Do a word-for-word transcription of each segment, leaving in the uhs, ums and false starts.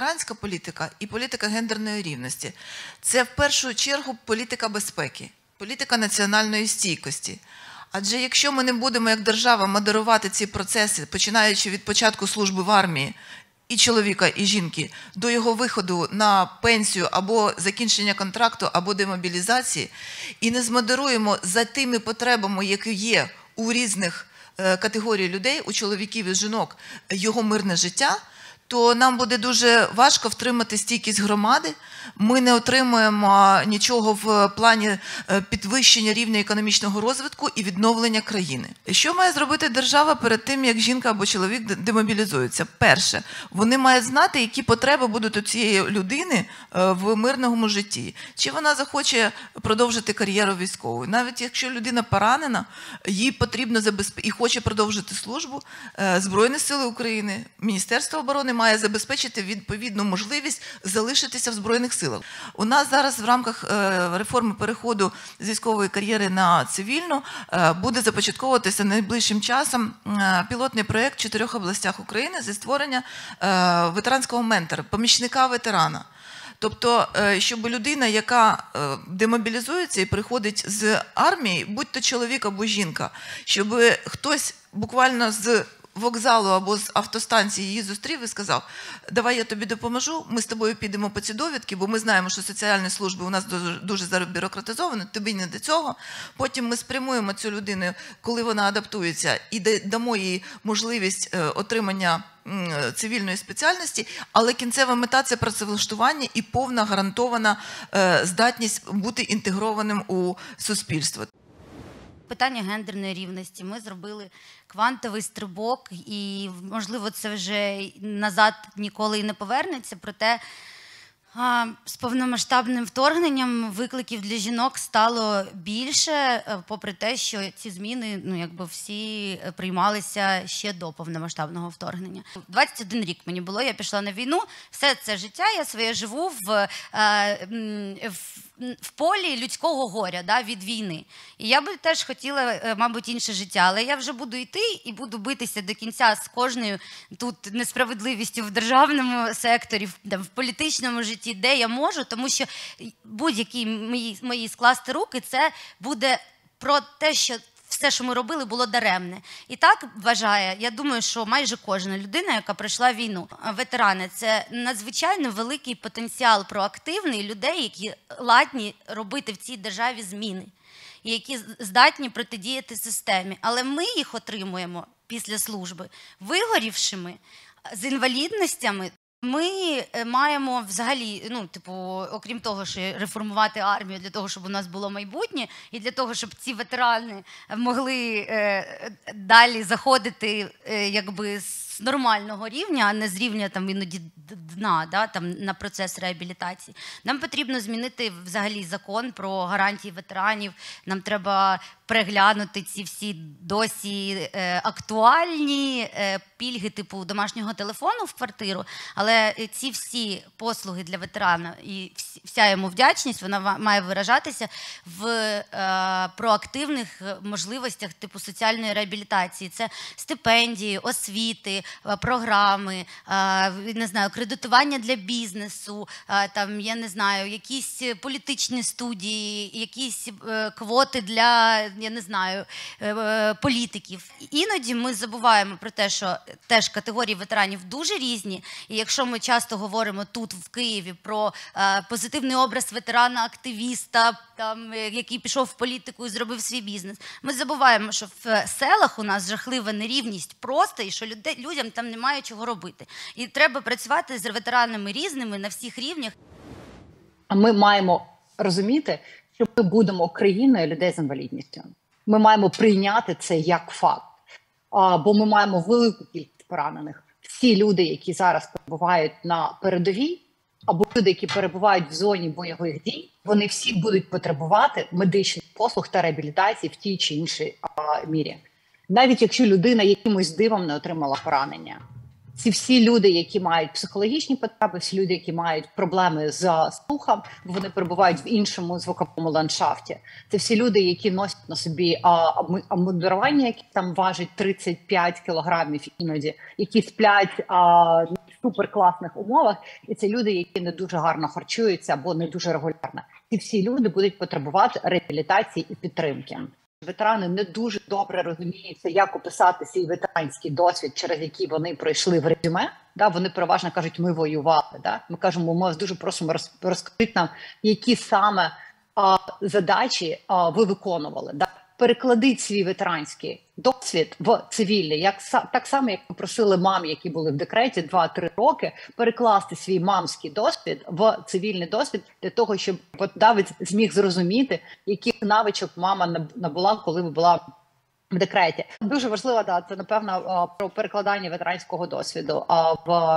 ветеранська політика і політика гендерної рівності. Це в першу чергу політика безпеки, політика національної стійкості. Адже якщо ми не будемо як держава модерувати ці процеси, починаючи від початку служби в армії, і чоловіка, і жінки, до його виходу на пенсію або закінчення контракту, або демобілізації, і не змодеруємо за тими потребами, які є у різних категорій людей, у чоловіків і жінок, його мирне життя, то нам буде дуже важко втримати стійкість громади, ми не отримуємо нічого в плані підвищення рівня економічного розвитку і відновлення країни. Що має зробити держава перед тим, як жінка або чоловік демобілізуються? Перше, вони мають знати, які потреби будуть у цієї людини в мирному житті. Чи вона захоче продовжити кар'єру військову? Навіть якщо людина поранена, їй потрібно забезпечити і хоче продовжити службу, Збройні Сили України, Міністерство оборони має забезпечити відповідну можливість залишитися в Збройних силах. У нас зараз в рамках реформи переходу з військової кар'єри на цивільну буде започатковуватися найближчим часом пілотний проєкт в чотирьох областях України зі створення ветеранського ментора, помічника ветерана. Тобто, щоб людина, яка демобілізується і приходить з армії, будь-то чоловік або жінка, щоб хтось буквально з вокзалу або з автостанції її зустрів і сказав: давай я тобі допоможу, ми з тобою підемо по ці довідки, бо ми знаємо, що соціальні служби у нас дуже, дуже забюрократизовані, тобі не до цього. Потім ми спрямуємо цю людину, коли вона адаптується, і дамо їй можливість отримання цивільної спеціальності, але кінцева мета – це працевлаштування і повна гарантована здатність бути інтегрованим у суспільство. Питання гендерної рівності. Ми зробили квантовий стрибок, і, можливо, це вже назад ніколи і не повернеться, проте а, з повномасштабним вторгненням викликів для жінок стало більше, попри те, що ці зміни, ну, якби всі приймалися ще до повномасштабного вторгнення. двадцять один рік мені було, я пішла на війну, все це життя я своє живу в, в в полі людського горя, да, від війни. І я би теж хотіла, мабуть, інше життя, але я вже буду йти і буду битися до кінця з кожною тут несправедливістю в державному секторі, в, в політичному житті, де я можу, тому що будь-які мої, мої скласти руки, це буде про те, що все, що ми робили, було даремне. І так вважає, я думаю, що майже кожна людина, яка пройшла війну. Ветерани – це надзвичайно великий потенціал проактивний людей, які ладні робити в цій державі зміни, і які здатні протидіяти системі. Але ми їх отримуємо після служби вигорівшими, з інвалідностями. Ми маємо взагалі, ну, типу, окрім того, що реформувати армію для того, щоб у нас було майбутнє, і для того, щоб ці ветерани могли е, далі заходити, е, якби, з нормального рівня, а не з рівня там іноді дна, да, там, на процес реабілітації. Нам потрібно змінити взагалі закон про гарантії ветеранів. Нам треба переглянути ці всі досі е, актуальні е, пільги типу домашнього телефону в квартиру, але ці всі послуги для ветерана і вся йому вдячність, вона має виражатися в е, проактивних можливостях типу соціальної реабілітації. Це стипендії, освіти, програми, е, не знаю, кредитування для бізнесу, е, там, я не знаю, якісь політичні студії, якісь е, квоти для, я не знаю, політиків. Іноді ми забуваємо про те, що теж категорії ветеранів дуже різні, і якщо ми часто говоримо тут, в Києві, про е, позитивний образ ветерана-активіста, там, який пішов в політику і зробив свій бізнес, ми забуваємо, що в селах у нас жахлива нерівність просто, і що люди, людям там немає чого робити. І треба працювати з ветеранами різними на всіх рівнях. А ми маємо розуміти, що ми будемо країною людей з інвалідністю. Ми маємо прийняти це як факт, а, бо ми маємо велику кількість поранених. Всі люди, які зараз перебувають на передовій, або люди, які перебувають в зоні бойових дій, вони всі будуть потребувати медичних послуг та реабілітації в тій чи іншій а, мірі. Навіть якщо людина якимось дивом не отримала поранення. Ці всі люди, які мають психологічні потреби, всі люди, які мають проблеми з слухом, вони перебувають в іншому звуковому ландшафті. Це всі люди, які носять на собі обмундирування, які там важать тридцять п'ять кілограмів іноді, які сплять а, суперкласних умовах, і це люди, які не дуже гарно харчуються або не дуже регулярно. Ці всі люди будуть потребувати реабілітації і підтримки. Ветерани не дуже добре розуміються, як описати свій ветеранський досвід, через який вони пройшли в резюме. Да, вони переважно кажуть, ми воювали. Да? Ми кажемо, ми вас дуже просимо роз, розкажіть нам, які саме а, задачі а, ви виконували. Да? Перекладіть свій ветеранський досвід в цивільний, як так само, як ми просили мам, які були в декреті два-три роки, перекласти свій мамський досвід в цивільний досвід для того, щоб Давид зміг зрозуміти, яких навичок мама набула, коли була в декреті. Дуже важливо, да, це, напевно, про перекладання ветеранського досвіду в,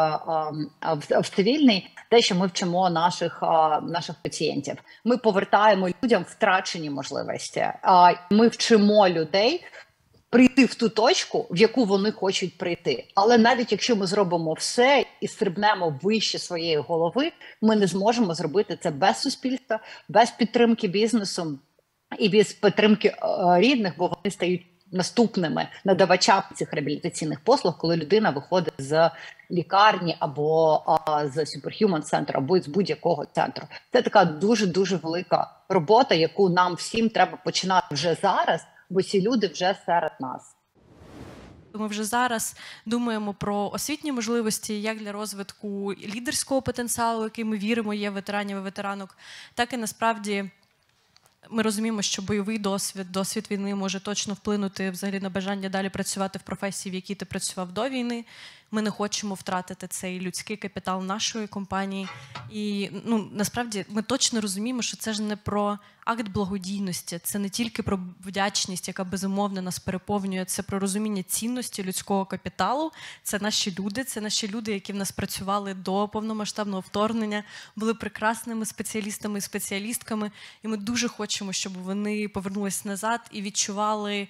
в, в цивільний, те, що ми вчимо наших, наших пацієнтів. Ми повертаємо людям втрачені можливості. Ми вчимо людей прийти в ту точку, в яку вони хочуть прийти. Але навіть якщо ми зробимо все і стрибнемо вище своєї голови, ми не зможемо зробити це без суспільства, без підтримки бізнесу і без підтримки рідних, бо вони стають наступними надавачами цих реабілітаційних послуг, коли людина виходить з лікарні або а, з Superhuman центру, або з будь-якого центру. Це така дуже-дуже велика робота, яку нам всім треба починати вже зараз, бо ці люди вже серед нас. Ми вже зараз думаємо про освітні можливості як для розвитку лідерського потенціалу, який ми віримо є ветеранів і ветеранок, так і насправді ми розуміємо, що бойовий досвід, досвід війни може точно вплинути взагалі на бажання далі працювати в професії, в якій ти працював до війни. Ми не хочемо втратити цей людський капітал нашої компанії. І ну, насправді ми точно розуміємо, що це ж не про акт благодійності, це не тільки про вдячність, яка безумовно нас переповнює, це про розуміння цінності людського капіталу. Це наші люди, це наші люди, які в нас працювали до повномасштабного вторгнення, були прекрасними спеціалістами і спеціалістками. І ми дуже хочемо, щоб вони повернулись назад і відчували,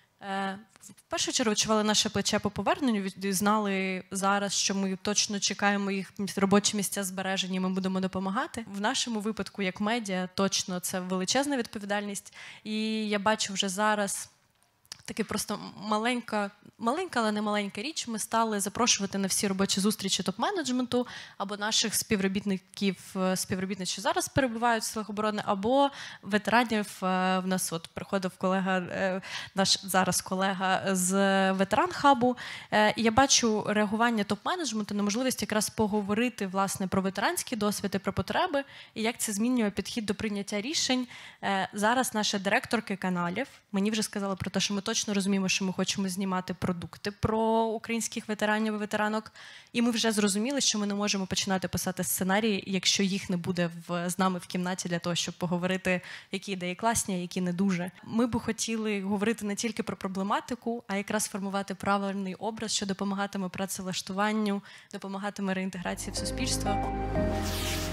в першу чергу відчували наше плече по поверненню, знали зараз, що ми точно чекаємо їх робочі місця збережені, ми будемо допомагати. В нашому випадку, як медіа, точно це величезна відповідальність. І я бачу вже зараз таки просто маленька, маленька, але не маленька річ. Ми стали запрошувати на всі робочі зустрічі топ-менеджменту або наших співробітників, співробітниць, що зараз перебувають в силах оборони, або ветеранів. В нас от приходив колега, наш зараз колега з ветеран-хабу. І я бачу реагування топ-менеджменту на можливість якраз поговорити, власне, про ветеранський досвід і про потреби, і як це змінює підхід до прийняття рішень. Зараз наші директорки каналів мені вже сказали про те, що ми точно розуміємо, що ми хочемо знімати продукти про українських ветеранів і ветеранок. І ми вже зрозуміли, що ми не можемо починати писати сценарії, якщо їх не буде в, з нами в кімнаті для того, щоб поговорити, які ідеї класні, а які не дуже. Ми б хотіли говорити не тільки про проблематику, а якраз формувати правильний образ, що допомагатиме працевлаштуванню, допомагатиме реінтеграції в суспільство.